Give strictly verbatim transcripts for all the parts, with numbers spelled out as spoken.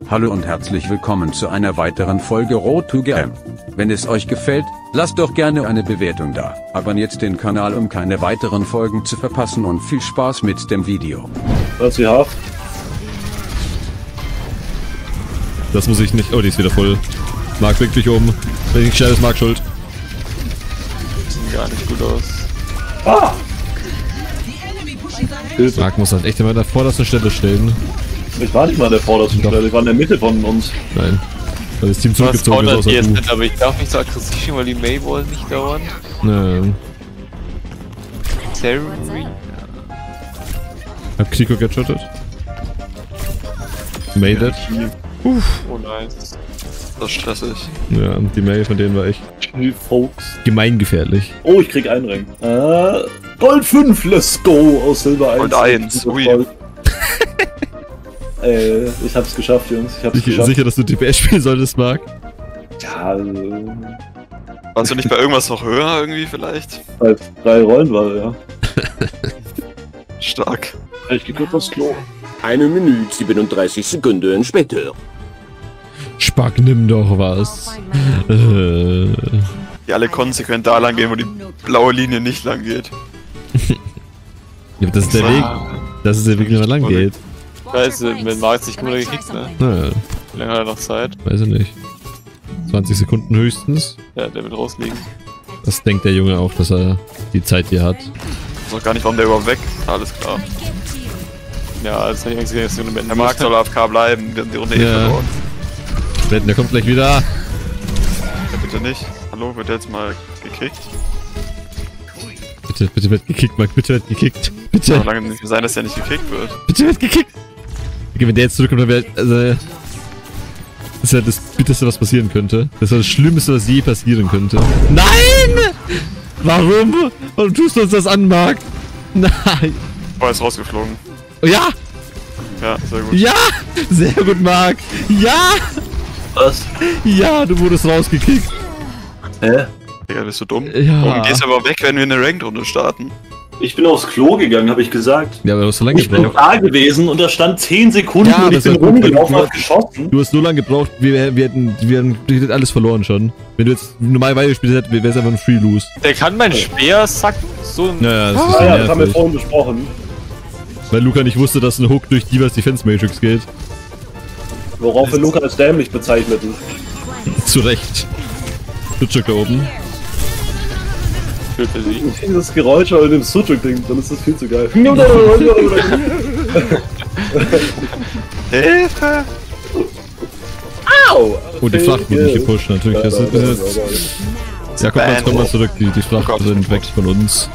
Hallo und herzlich willkommen zu einer weiteren Folge Road to Game. Wenn es euch gefällt, lasst doch gerne eine Bewertung da. Abonniert den Kanal, um keine weiteren Folgen zu verpassen, und viel Spaß mit dem Video. Was wir haben? Das muss ich nicht. Oh, die ist wieder voll. Marc bringt dich um. Wenn ich nicht schnell ist, Marc schuld. Sieht gar nicht gut aus. Ah! Marc muss halt echt immer an der vordersten Stelle stellen. Ich war nicht mal an der vordersten Doch. Stelle, ich war in der Mitte von uns. Nein. Weil das Team Was zurückgezogen ist countert außer die jetzt du. nicht, aber ich darf nicht so aggressiv spielen, weil die May wollen nicht dauern. Nein. Terry? Hab Kriko getschottet. Made it. Oh nice. Das ist stressig. Ja, die Mail von denen war echt Folks. gemeingefährlich. Oh, ich krieg einen Ring. Äh, Gold fünf, let's go! Aus Silber eins. Gold eins, ui. Gold. äh, ich hab's geschafft, Jungs. Ich hab's Sicher, geschafft. sicher, dass du T P S spielen solltest, Marc? Ja, äh, Warst du nicht bei irgendwas noch höher irgendwie vielleicht? bei drei Rollen war ja. Stark. Ich geh kurz aufs Klo. Eine Minute siebenunddreißig Sekunden später. Spack, nimm doch was. Äh. Die alle konsequent da lang gehen, wo die blaue Linie nicht lang geht. Ja, das ist der Weg. Das ist der Weg, wie man lang geht. Scheiße, mit Marc sich gut gekickt, ne? Naja, Wie lange hat er noch Zeit? weiß ich nicht. zwanzig Sekunden höchstens. Ja, der wird rausliegen. Das denkt der Junge auch, dass er die Zeit hier hat. Ich weiß auch gar nicht, warum der überhaupt weg. Alles klar. Ja, das hätte ich eigentlich gesehen, dass die Runde Der Marc soll A F K bleiben, wir haben die Runde eh Ja. verloren. Wetten, der kommt gleich wieder. Ja, bitte nicht. Hallo, wird der jetzt mal gekickt? Bitte, bitte wird gekickt, Marc. Bitte wird gekickt. Bitte. Kann lange nicht sein, dass der nicht gekickt wird. Bitte wird gekickt. Okay, wenn der jetzt zurückkommt, dann wäre. Also. Das ist ja das Bitterste, was passieren könnte. Das ist das Schlimmste, was je passieren könnte. Nein! Warum? Warum tust du uns das an, Marc? Nein! Oh, er ist rausgeflogen. Oh, ja! Ja, sehr gut. Ja! Sehr gut, Marc! Ja! Was? Ja, du wurdest rausgekickt. Hä? Digga, bist du dumm? Ja. Warum gehst du aber weg, wenn wir eine Ranked-Runde starten? Ich bin aufs Klo gegangen, habe ich gesagt. Ja, aber du hast so lange Ich bin gebraucht. da gewesen und da stand zehn Sekunden Ja, und ich das bin war gut, rumgelaufen weil und hab geschossen. Du hast so lange gebraucht, wir, wir, hätten, wir hätten wir hätten alles verloren schon. Wenn du jetzt normal weitergespielt hättest, wäre es einfach ein Free-Lose. Der kann mein Speer sack so ein. Naja, das ist Ah so ja, das haben wir nervig. vorhin besprochen. Weil Luca nicht wusste, dass ein Hook durch Divas Defense Matrix geht. Worauf wir Luca als dämlich bezeichneten. Zu Recht. Sucuk da oben. Für sie. Dieses Geräusch in dem Sucuk-Ding, dann ist das viel zu geil. Hilfe! Au! Oh, die Fracht wurde nicht gepusht, natürlich. Das ist, das ist, ja, komm mal, komm mal zurück. Die, die Frachten sind weg von uns.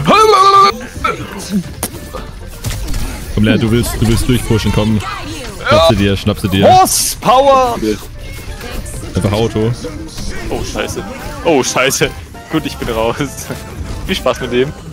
Komm, Lea, du willst, du willst durchpushen, komm. Schnapp sie dir, schnapp sie dir. Horsepower! Einfach Auto. Oh, scheiße. Oh, scheiße. Gut, ich bin raus. Viel Spaß mit dem.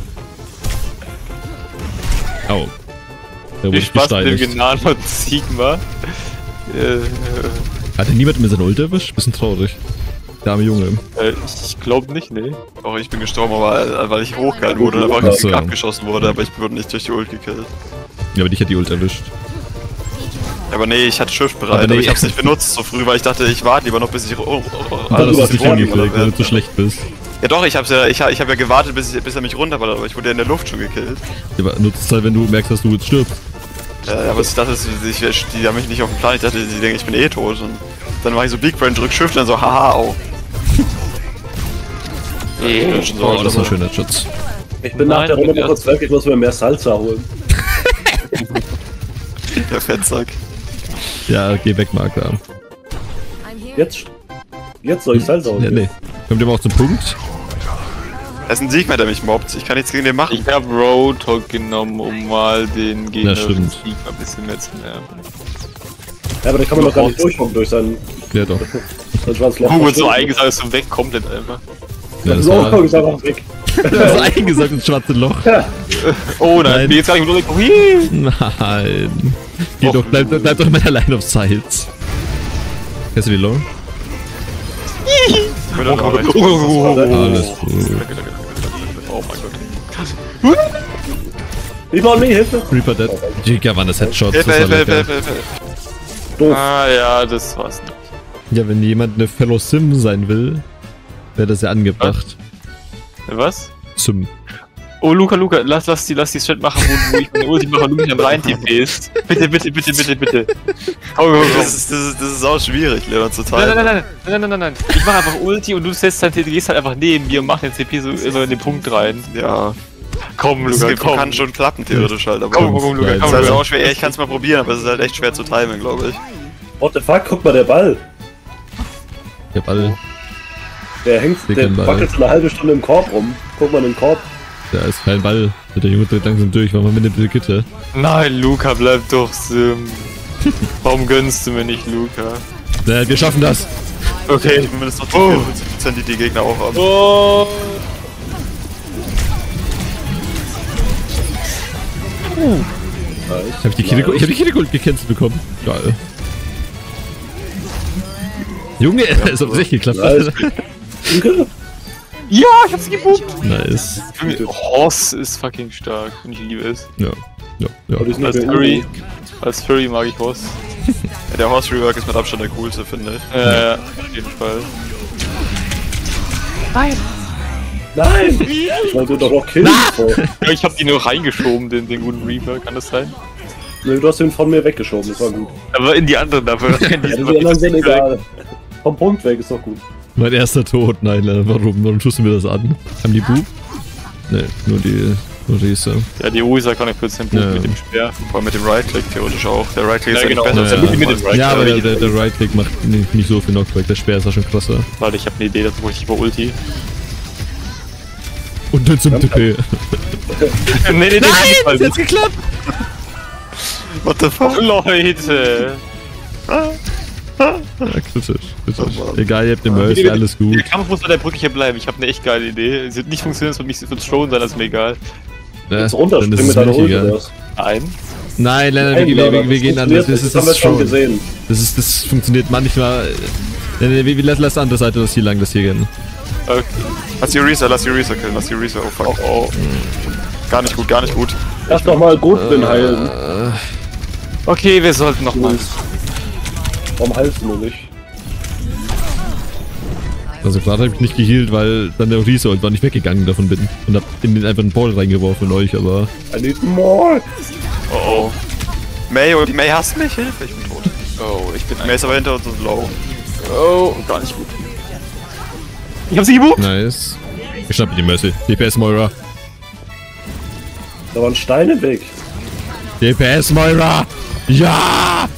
Au. Der Viel wurde Spaß mit dem gesteinigt. Gnaden von Sigma. Äh, Hat denn niemand mit seiner Ult erwischt? Bisschen traurig. Der arme Junge. äh, ich glaube nicht, ne. Doch, ich bin gestorben, aber weil ich hochgehalten wurde und einfach Ach so. abgeschossen wurde, aber ich wurde nicht durch die Ult gekillt. Ja, aber dich hat die Ult erwischt. Aber nee, ich hatte Shift bereit, Aber aber, nee. ich hab's nicht benutzt so früh, weil ich dachte, ich warte lieber noch, bis ich... Oh, oh, oh, Und dann hast du es nicht runter- hingekriegt, weil du zu schlecht bist. Ja doch, ich hab's ja, ich, ich hab ja gewartet, bis, ich, bis er mich runterballert, aber ich wurde ja in der Luft schon gekillt. Ja, aber nutzt es halt, wenn du merkst, dass du jetzt stirbst. Ja, aber ich dachte, ich, ich, die haben mich nicht auf dem Plan, ich dachte, die denken, ich bin eh tot. Und dann mach ich so Big Brain, drück Shift und dann so, haha, au. Ja, ich bin schon so Oh, alt, das war ein aber- schöner Schutz. Ich bin nach Nein, der Runde ja. noch kurz weg, ich muss mir mehr Salsa holen. Der Fettsack. Ja, geh weg, Marc, da. Jetzt, jetzt soll ich Salsa holen. Ja, nee. Kommt ihr mal auch zum Punkt? Er ist ein Sigma, der mich mobbt. Ich kann nichts gegen den machen. Ich hab Roadhog genommen, um mal den Gegner stimmt. Sieg ein bisschen mehr zu nerven. Ja, aber da kann man doch gar nicht durchkommen durch sein, Ja, doch. sein schwarzes Loch. Hugo wird so eingesagt, ist so weg, komplett einfach. Ja, das So, war ist einfach weg. das war eingesagt ins schwarze Loch. Oh nein, Nein. nee, jetzt kann ich nur noch. Nein. Geh doch, bleib, bleib doch immer allein auf Sides. Kennst du die Lore? Ich bin dann auch recht. Alles gut. Oh mein Gott. Wie bauen mir Hilfe? Reaper dead. Giga waren das Headshots. Hilfe, Das war Hilfe, Hilfe, lecker. Hilfe, Hilfe. Doof. Ah ja, das war's nicht. Ja, wenn jemand eine Fellow Sim sein will, wäre das ja angebracht. Was? Sim. Oh, Luca, Luca, lass, lass die, lass die Chat machen, wo, wo ich meine Ulti mache und du mich dann rein T Pst. Bitte, bitte, bitte, bitte, bitte. Komm, komm, komm. Das ist, das ist, das ist auch schwierig, Leon, zu Nein, teilen. nein, nein, nein, nein, nein, nein. Ich mach einfach Ulti und du setzt halt, du gehst halt einfach neben mir und mach den C P so, so in den Punkt rein. Ja, Komm, das Luca, geht- komm. kann schon klappen, theoretisch halt, aber Komm, komm, komm, Luca, Nein, komm, es ist halt Luca. auch schwer. Ja, ich kann es mal probieren, aber es ist halt echt schwer zu timen, glaube ich. What the fuck, guck mal, der Ball. Ich hab alle. Der hängt, Dick der im Ball. wackelt so eine halbe Stunde im Korb rum. Guck mal in den Korb. Da ist kein Ball. Der Junge dreht langsam durch, weil man mit der Gitter. Nein, Luca, bleib doch Sim. Warum gönnst du mir nicht, Luca? Na, wir schaffen das. Okay. Zumindest noch die Oh. vierundfünfzig Prozent, die die Gegner auch haben. Oh. Ich hab die Kiriko, ich hab die Kiriko gecancelt bekommen. Geil. Junge, es hat echt geklappt. Nice. Ja, ich hab sie geboomt. Nice. Horse ist fucking stark und ich liebe es. Ja. Ja, ja. Aber die ist nicht Als mehr Furry, Uri. als Furry mag ich Horse. Ja, der Horse Rework ist mit Abstand der coolste, finde ich. Ja, ja, auf jeden Fall. Nein! Ich wollte doch noch killen. vor. Ja, ich hab die nur reingeschoben, den, den guten Reaper, kann das sein? Nee, du hast ihn von mir weggeschoben, das war gut. Aber in die anderen dafür. Ja, die anderen sind egal. Vom Punkt weg ist doch gut. Mein erster Tod. Nein, warum? Warum tust du mir das an? Haben die Bu? Ne, nur die nur die Risa. Ja, die Ursa kann ich vierzehn Punkte Ja. mit dem Speer. Vor allem mit dem Right-Click theoretisch auch. Der Right-Click Ja, ist ja genau. nicht besser. Ja, als ja. der mit dem Right- Ja, aber Ja, der, der, der Right-Click macht nicht, nicht so viel Knockback. Der Speer ist ja schon krasser. Warte, ich hab eine Idee, dazu bräuchte ich mal Ulti. Und dann zum T P. nee, nee, nee, Nein, Jetzt geklappt! What the fuck? Oh, Leute! Ja, kritisch, kritisch. Egal, ihr habt den Mercy, alles Der gut. Kampf muss bei der Brücke hier bleiben, ich habe eine echt geile Idee. Es wird nicht funktionieren, es wird mich wird schon sein, das ist mir egal. Ja, Jetzt runterspringen dann ist mit es deiner mir nicht Ulti. egal. das. Nein. Nein, nein, nein, Nein, wir, wir, aber wir, wir das gehen anders. Das funktioniert ist nicht, das haben wir das schon schon. gesehen. Das ist, das funktioniert manchmal. Nee, nee, wir, wir lassen lass andere Seite das hier lang, das hier gehen. Okay. Lass die Risa, lass die Risa killen, lass die Risa. Oh fuck. Oh. Gar nicht gut, gar nicht gut. Lass doch mal Goodwin heilen. Okay, wir sollten noch mal. Warum heilst du nur nicht? Also gerade habe ich nicht geheilt, weil dann der Risa und war nicht weggegangen davon bin. Und hab in den einfach einen Ball reingeworfen in euch, aber. I need more! Oh oh. May, oh, die May hasst mich, Hilfe, ich bin tot. Oh, ich bin May ist aber hinter uns und low. Oh, gar nicht gut. Ich hab sie gebucht! Nice. Ich schnappe die Mercy. D P S Moira. Da waren Steine weg. D P S Moira! Ja!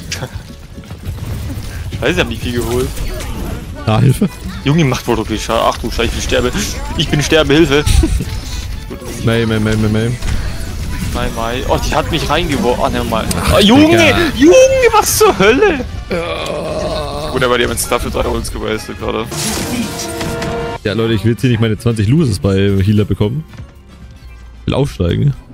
Scheiße, ich hab nicht viel geholt. Ah, Hilfe. Junge, macht wohl okay Schade. Ach du Scheiße, ich bin Sterbe. Ich bin Sterbe, Hilfe. May, May, May, May, May. Mai, Mai. Oh, die hat mich reingeworfen. Oh, ne, mal. Oh, Junge! Digga. Junge, was zur Hölle? Gut, aber die haben jetzt dafür drei Ults gewastet gerade. Ja, Leute, ich will jetzt hier nicht meine zwanzig Loses bei Healer bekommen. Ich will aufsteigen.